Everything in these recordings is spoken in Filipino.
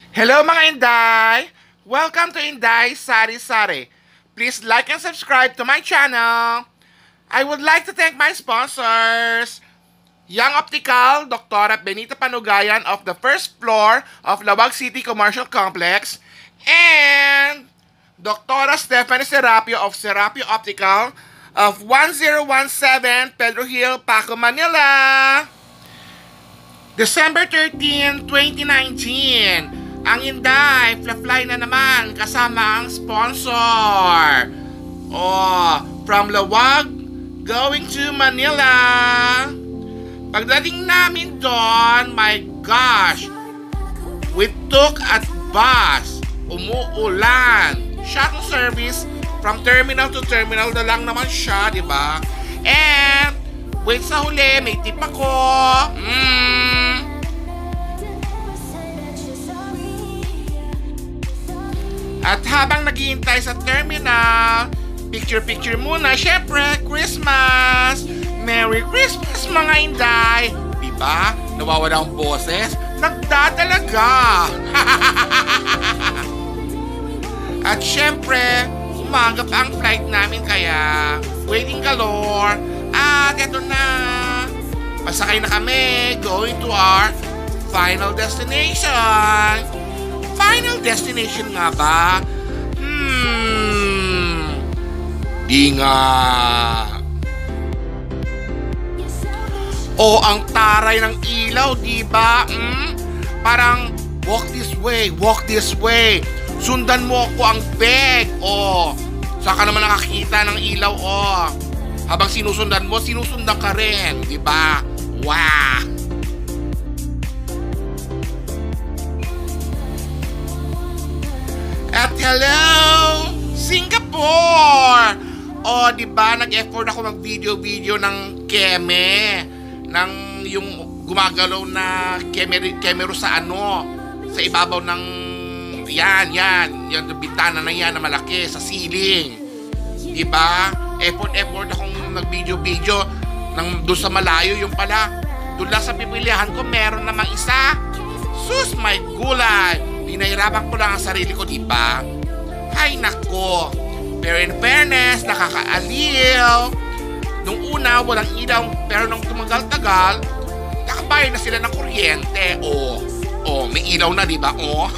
Hello mga Inday! Welcome to Inday Sari Sari. Please like and subscribe to my channel. I would like to thank my sponsors. Young Optical, Dr. Benita Panugayan of the first floor of Lawag City Commercial Complex, and Dr. Stephanie Serapio of Serapio Optical of 1017 Pedro Hill, Paco, Manila. December 13, 2019, ang Inday Fly na naman kasama ang sponsor. From Lawag going to Manila. Pagdating namin doon, my gosh, we took a bus. Umuulan. Shuttle service from terminal to terminal na lang naman siya, di ba? And wait, sa huli, may tip ako. At habang naghihintay sa terminal, picture-picture muna. Syempre, Christmas! Merry Christmas mga Inday! Diba? Nawawala ang boses? Nagdadalaga! At syempre, umaga pa ang flight namin kaya waiting galore. At eto na, pasakay na kami going to our final destination. Final destination nga ba? Di nga. Ang taray ng ilaw, di ba? Parang walk this way. Sundan mo ako ang beg. Saka naman nakakita ng ilaw, Habang sinusundan mo, sinusundan ka rin, di ba? Wow! At hello, Singapore! Di ba, nag-effort ako mag-video ng keme, ng yung gumagalaw na kemero sa sa ibabaw ng yung bintana na yan na malaki sa ceiling. Di ba? Effort akong nag-video ng doon sa malayo, yung pala doon lang sa pipilihan ko meron namang isa. Sus, my gulay! Pinahirapan ko lang ang sarili ko, di ba? Hay nako! Pero in fairness, nakakaaliw. Nung una, walang ilaw, pero nung tumagal-tagal, nakabayad na sila ng kuryente. May ilaw na, di ba?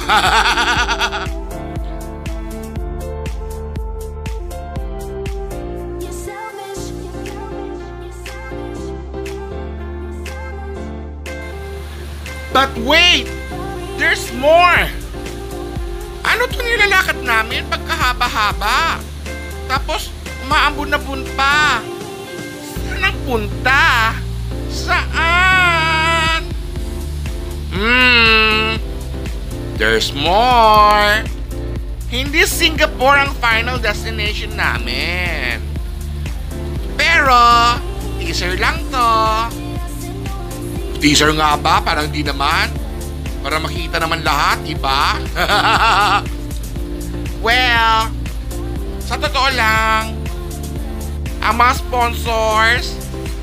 But wait! There's more! Ano to nilalakad namin pagkahaba-haba? Tapos, umaambun-abun pa. Saan ang punta? Saan? There's more. Hindi Singapore ang final destination namin. Pero, teaser lang to. Teaser nga ba? Parang di naman. Para makita naman lahat, diba? Well, sa totoo lang, ang mga sponsors,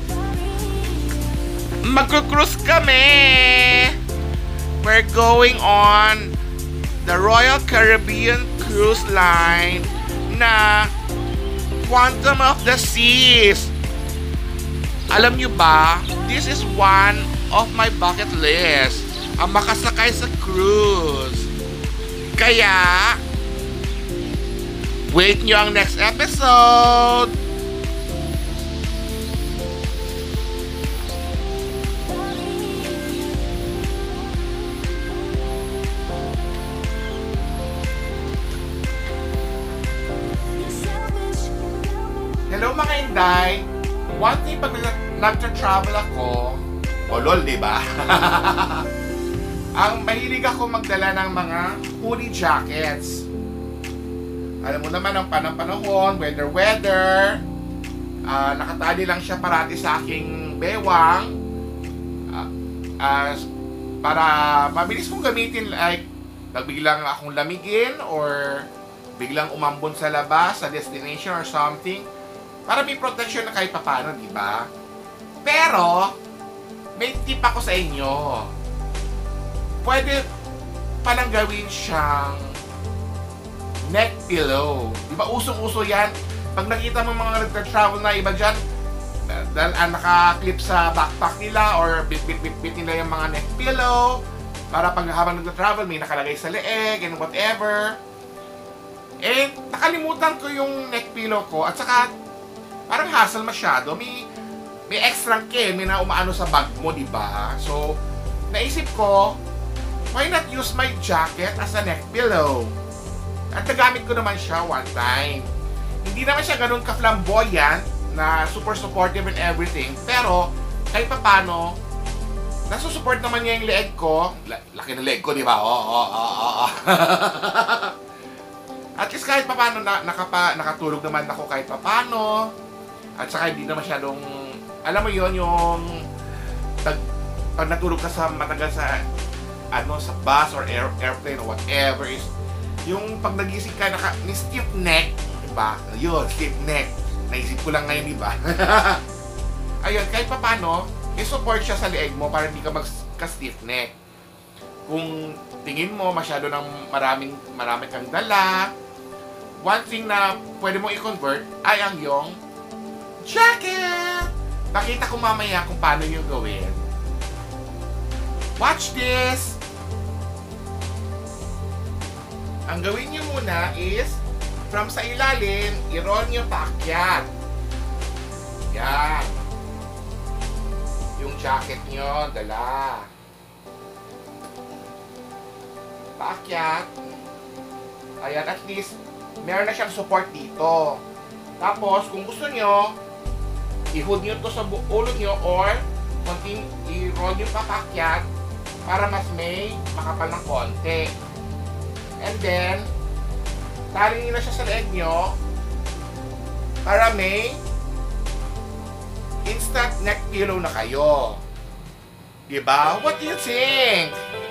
magkukruise kami. We're going on the Royal Caribbean Cruise Line na Quantum of the Seas. Alam nyo ba, this is one of my bucket list. Ang makasakay sa cruise. Kaya, wait nyo ang next episode. Hello mga Inday. One thing pag nag-travel ako, lol, diba? Ang mahilig ako magdala ng mga hoodie jackets. Alam mo naman ang panahon, weather. Nakatali lang siya parati sa aking bewang. Para mabilis kong gamitin, like biglang akong lamigin or biglang umambon sa labas, sa destination or something. Para may protection na kahit papano, diba? Pero, may tip ako sa inyo. Pwede palang gawin siyang neck pillow. Di ba usong-uso yan? Pag nakita mo mga nagtra-travel na iba dyan, dahil naka-clip sa backpack nila or bit nila yung mga neck pillow para pag habang nagtra-travel may nakalagay sa leeg and whatever. Eh, nakalimutan ko yung neck pillow ko at saka parang hassle masyado. May extra may na umaano sa bag mo, di ba? So, naisip ko, why not use my jacket as a neck pillow? At nagamit ko naman siya one time. Hindi naman siya ganun ka-flamboyant na super supportive and everything. Pero, kahit papano, nasusupport naman niya yung leeg ko. Laki ng leeg ko, di ba? Oo. At least kahit papano, nakatulog naman ako kahit papano. At saka hindi na masyadong, alam mo yon yung pag natulog ka sa matagal sa sa bus or airplane or whatever is, yung pag nagising ka, ni stiff neck, diba? Yun, stiff neck. Naisip ko lang ngayon, diba? Ayun, kahit papano, i-support siya sa leeg mo para hindi ka magka-stiff neck. Kung tingin mo masyado ng marami kang dala, one thing na pwede mo i-convert ay ang yung jacket! Pakita ko mamaya kung paano yung gawin. Watch this! Ang gawin nyo muna is, from sa ilalim, i-roll nyo paakyat. Yan. Yung jacket nyo, dala. Paakyat. Ayan, at least, meron na siyang support dito. Tapos, kung gusto nyo, i-hold nyo to sa ulo nyo or i-roll nyo paakyat para mas may makapal ng konti. And then, taling nyo na siya sa leeg nyo para may instant neck pillow na kayo. Diba? What do you think?